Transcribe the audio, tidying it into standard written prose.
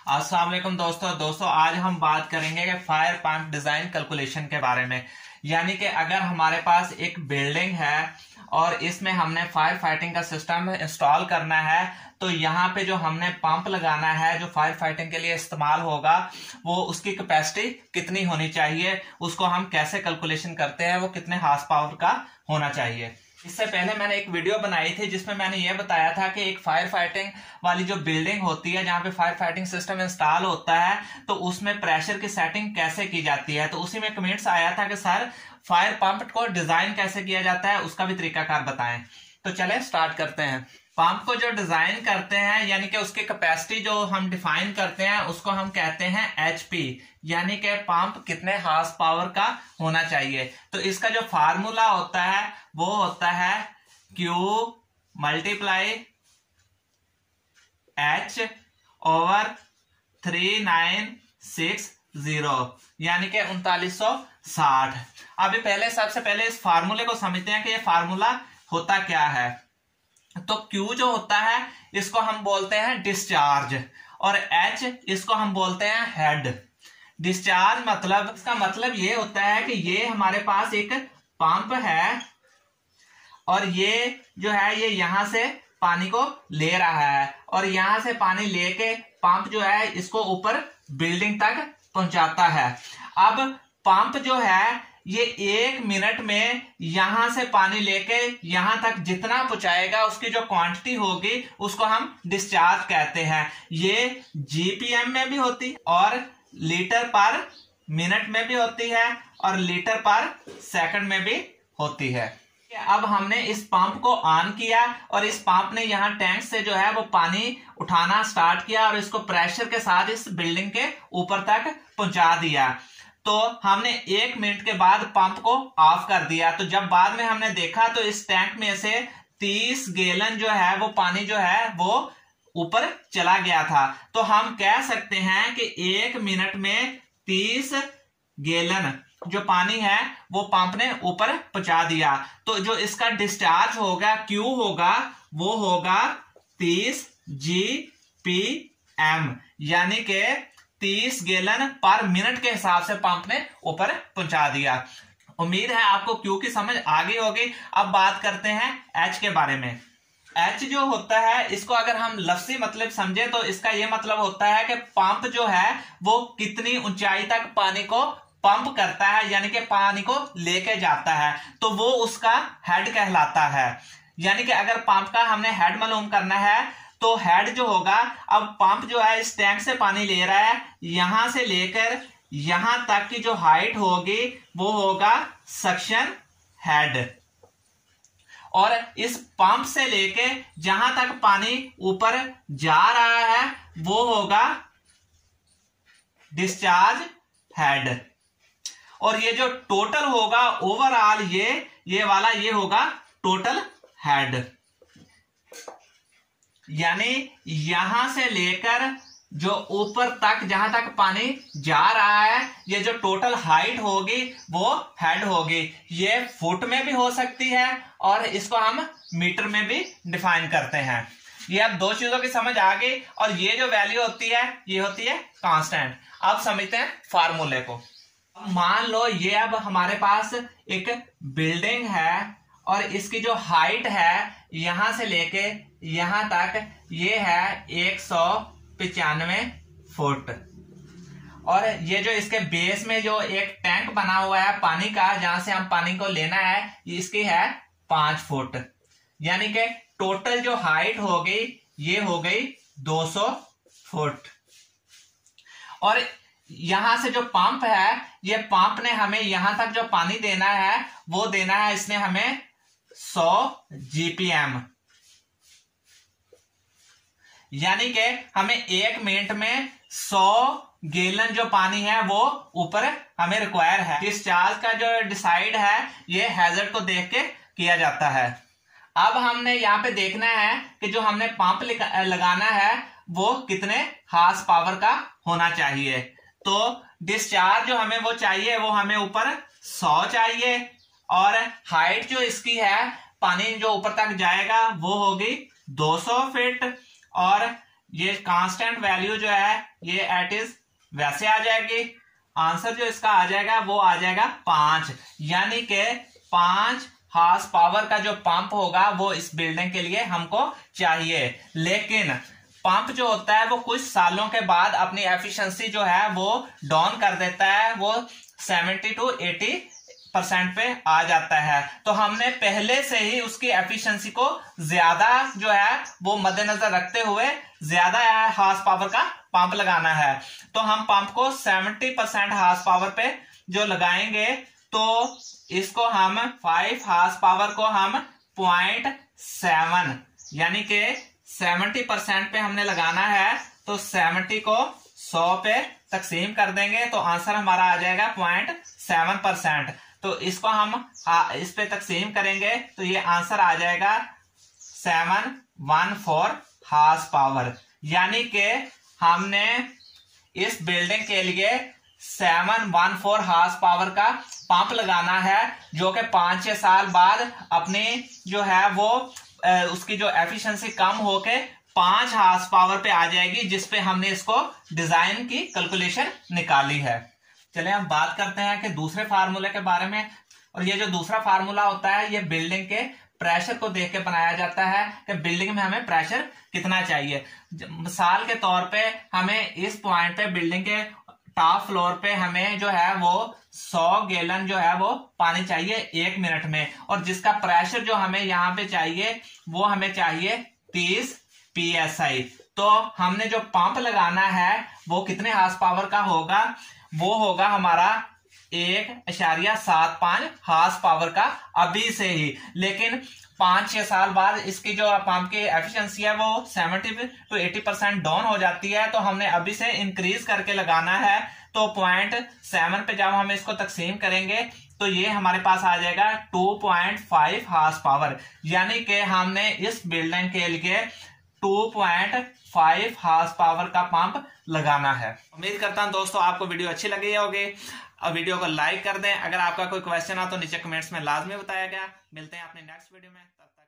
अस्सलाम वालेकुम दोस्तों आज हम बात करेंगे कि फायर पंप डिजाइन कैलकुलेशन के बारे में। यानी कि अगर हमारे पास एक बिल्डिंग है और इसमें हमने फायर फाइटिंग का सिस्टम इंस्टॉल करना है, तो यहाँ पे जो हमने पंप लगाना है जो फायर फाइटिंग के लिए इस्तेमाल होगा वो उसकी कैपेसिटी कितनी होनी चाहिए, उसको हम कैसे कैलकुलेशन करते हैं, वो कितने हार्स पावर का होना चाहिए। इससे पहले मैंने एक वीडियो बनाई थी जिसमें मैंने ये बताया था कि एक फायर फाइटिंग वाली जो बिल्डिंग होती है जहां पे फायर फाइटिंग सिस्टम इंस्टॉल होता है तो उसमें प्रेशर की सेटिंग कैसे की जाती है। तो उसी में कमेंट्स आया था कि सर फायर पंप को डिजाइन कैसे किया जाता है, उसका भी तरीकाकार बताएं। तो चलें स्टार्ट करते हैं। पंप को जो डिजाइन करते हैं यानी कि उसकी कैपेसिटी जो हम डिफाइन करते हैं उसको हम कहते हैं एचपी, यानी कि पंप कितने हार्स पावर का होना चाहिए। तो इसका जो फार्मूला होता है वो होता है Q मल्टीप्लाई H ओवर 3960 यानी कि 3960। अभी सबसे पहले इस फार्मूले को समझते हैं कि ये फार्मूला होता क्या है। तो Q जो होता है इसको हम बोलते हैं डिस्चार्ज और H इसको हम बोलते हैं हेड। डिस्चार्ज मतलब, इसका मतलब ये होता है कि ये हमारे पास एक पंप है और ये जो है ये यहां से पानी को ले रहा है और यहां से पानी लेके पंप जो है इसको ऊपर बिल्डिंग तक पहुंचाता है। अब पंप जो है ये 1 मिनट में यहां से पानी लेके यहां तक जितना पहुंचाएगा उसकी जो क्वांटिटी होगी उसको हम डिस्चार्ज कहते हैं। ये जीपीएम में भी होती और लीटर पर मिनट में भी होती है और लीटर पर सेकंड में भी होती है। अब हमने इस पंप को ऑन किया और इस पंप ने यहाँ टैंक से जो है वो पानी उठाना स्टार्ट किया और इसको प्रेशर के साथ इस बिल्डिंग के ऊपर तक पहुंचा दिया। तो हमने 1 मिनट के बाद पंप को ऑफ कर दिया। तो जब बाद में हमने देखा तो इस टैंक में से 30 गैलन जो है वो पानी जो है वो ऊपर चला गया था। तो हम कह सकते हैं कि 1 मिनट में 30 गैलन जो पानी है वो पंप ने ऊपर पहुंचा दिया। तो जो इसका डिस्चार्ज होगा Q होगा वो होगा 30 GPM यानी कि 30 गैलन पर मिनट के हिसाब से पंप ने ऊपर पहुंचा दिया। उम्मीद है आपको Q की समझ आ गई होगी। अब बात करते हैं H के बारे में। H जो होता है इसको अगर हम लफ्जी मतलब समझे तो इसका यह मतलब होता है कि पंप जो है वो कितनी ऊंचाई तक पानी को पंप करता है यानी कि पानी को लेके जाता है, तो वो उसका हेड कहलाता है। यानी कि अगर पंप का हमने हेड मालूम करना है तो हेड जो होगा, अब पंप जो है इस टैंक से पानी ले रहा है, यहां से लेकर यहां तक की जो हाइट होगी वो होगा सक्शन हेड और इस पंप से लेके जहां तक पानी ऊपर जा रहा है वो होगा डिस्चार्ज हेड और ये जो टोटल होगा ओवरऑल ये वाला ये होगा टोटल हेड। यानी यहां से लेकर जो ऊपर तक जहां तक पानी जा रहा है ये जो टोटल हाइट होगी वो हेड होगी। ये फुट में भी हो सकती है और इसको हम मीटर में भी डिफाइन करते हैं। ये अब 2 चीजों की समझ आ गई और ये जो वैल्यू होती है ये होती है कांस्टेंट। अब समझते हैं फार्मूले को। मान लो ये अब हमारे पास एक बिल्डिंग है और इसकी जो हाइट है यहां से लेके यहां तक ये है 195 फुट और ये जो इसके बेस में जो एक टैंक बना हुआ है पानी का जहां से हम पानी को लेना है इसकी है 5 फुट। यानी कि टोटल जो हाइट हो गई ये हो गई 200 फुट और यहां से जो पंप है ये पंप ने हमें यहां तक जो पानी देना है वो देना है इसने हमें 100 GPM यानी कि हमें 1 मिनट में 100 गैलन जो पानी है वो ऊपर हमें रिक्वायर है। डिस्चार्ज का जो डिसाइड है ये हैजर्ड को देख के किया जाता है। अब हमने यहाँ पे देखना है कि जो हमने पंप लगाना है वो कितने हार्स पावर का होना चाहिए। तो डिस्चार्ज जो हमें वो चाहिए वो हमें ऊपर 100 चाहिए और हाइट जो इसकी है पानी जो ऊपर तक जाएगा वो होगी 200 फीट और ये कांस्टेंट वैल्यू जो है ये एट इज वैसे आ जाएगी। आंसर जो इसका आ जाएगा वो आ जाएगा 5, यानी कि 5 हार्स पावर का जो पंप होगा वो इस बिल्डिंग के लिए हमको चाहिए। लेकिन पंप जो होता है वो कुछ सालों के बाद अपनी एफिशिएंसी जो है वो डाउन कर देता है, वो 70 to 80% पे आ जाता है। तो हमने पहले से ही उसकी एफिशिएंसी को ज्यादा जो है वो मद्देनजर रखते हुए ज्यादा हार्स पावर का पंप लगाना है। तो हम पंप को 70% हार्स पावर पे जो लगाएंगे तो इसको हम 5 हार्स पावर को हम 0.7 यानी कि 70% पे हमने लगाना है, तो 70 को 100 पे तकसीम कर देंगे तो आंसर हमारा आ जाएगा 0.7%। तो इसको हम इस पे तकसीम करेंगे तो ये आंसर आ जाएगा 714 हार्स पावर, यानी कि हमने इस बिल्डिंग के लिए 714 हार्स पावर का पंप लगाना है, जो कि 5-6 साल बाद अपनी जो है वो उसकी जो एफिशिएंसी कम होके 5 हार्स पावर पे आ जाएगी, जिसपे हमने इसको डिजाइन की कैलकुलेशन निकाली है। चलिए हम बात करते हैं कि दूसरे फार्मूले के बारे में। और ये जो दूसरा फार्मूला होता है ये बिल्डिंग के प्रेशर को देख के बनाया जाता है कि बिल्डिंग में हमें प्रेशर कितना चाहिए। मिसाल के तौर पे हमें इस पॉइंट पे बिल्डिंग के टॉप फ्लोर पे हमें जो है वो 100 गैलन जो है वो पानी चाहिए 1 मिनट में, और जिसका प्रेशर जो हमें यहाँ पे चाहिए वो हमें चाहिए 30 psi। तो हमने जो पंप लगाना है वो कितने हार्स पावर का होगा, वो होगा हमारा 1.75 हार्स पावर का अभी से ही। लेकिन 5-6 साल बाद इसकी जो पंप की एफिशिएंसी है वो 70 to 80% डाउन हो जाती है, तो हमने अभी से इंक्रीज करके लगाना है। तो 0.7 पे जब हम इसको तकसीम करेंगे तो ये हमारे पास आ जाएगा 2.5 हार्स पावर, यानी कि हमने इस बिल्डिंग के लिए 2.5 हार्स पावर का पंप लगाना है। उम्मीद करता हूं दोस्तों आपको वीडियो अच्छी लगी होगी। अब वीडियो को लाइक कर दें। अगर आपका कोई क्वेश्चन हो तो नीचे कमेंट्स में लाजमी बताया गया। मिलते हैं अपने नेक्स्ट वीडियो में, तब तक